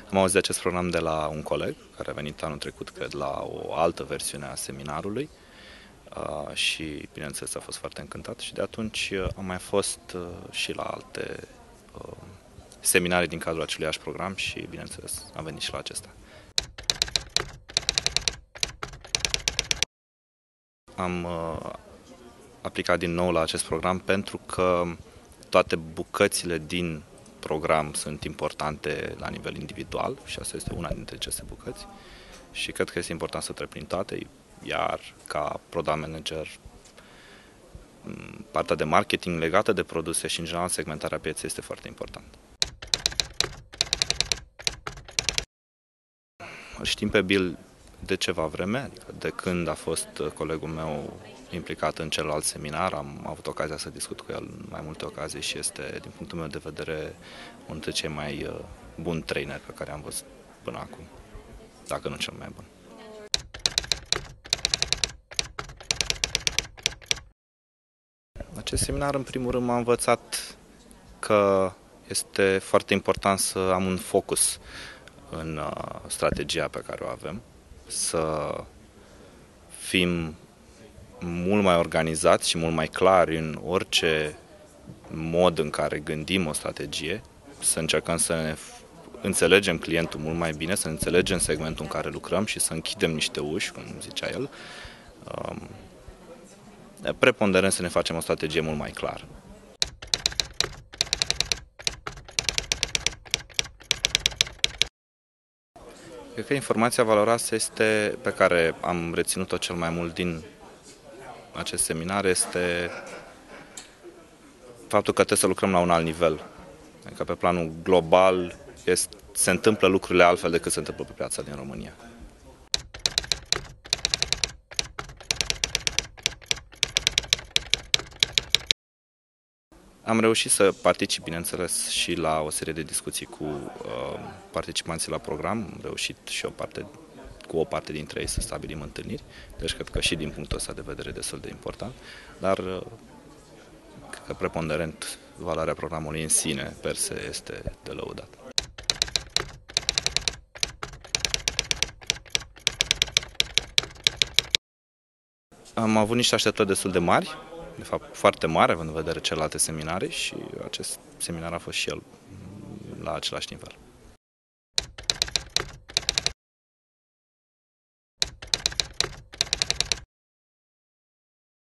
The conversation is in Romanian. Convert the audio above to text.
Am auzit de acest program de la un coleg care a venit anul trecut, cred, la o altă versiune a seminarului și, bineînțeles, a fost foarte încântat și de atunci am mai fost și la alte seminarii din cadrul aceluiași program și, bineînțeles, am venit și la acesta. Am aplicat din nou la acest program pentru că toate bucățile din program sunt importante la nivel individual și asta este una dintre aceste bucăți și cred că este important să trec prin toate, iar ca product manager partea de marketing legată de produse și în general segmentarea pieței este foarte important. Îl știm pe Bill de ceva vreme, adică de când a fost colegul meu implicat în celălalt seminar, am avut ocazia să discut cu el în mai multe ocazii și este, din punctul meu de vedere, unul dintre cei mai buni traineri pe care am văzut până acum, dacă nu cel mai bun. Acest seminar, în primul rând, m-a învățat că este foarte important să am un focus în strategia pe care o avem, să fim mult mai organizați și mult mai clari în orice mod în care gândim o strategie, să încercăm să ne înțelegem clientul mult mai bine, să înțelegem segmentul în care lucrăm și să închidem niște uși, cum zicea el, preponderent să ne facem o strategie mult mai clară. Cred că informația valoroasă este, pe care am reținut-o cel mai mult din acest seminar, este faptul că trebuie să lucrăm la un alt nivel. Adică pe planul global se întâmplă lucrurile altfel decât se întâmplă pe piața din România. Am reușit să particip, bineînțeles, și la o serie de discuții cu participanții la program. Am reușit și cu o parte dintre ei să stabilim întâlniri. Deci cred că și din punctul ăsta de vedere destul de important. Dar cred că preponderent valoarea programului în sine, per se, este de lăudat. Am avut niște așteptări destul de mari, de fapt foarte mari, având în vedere celelalte seminarii și acest seminar a fost și el la același nivel.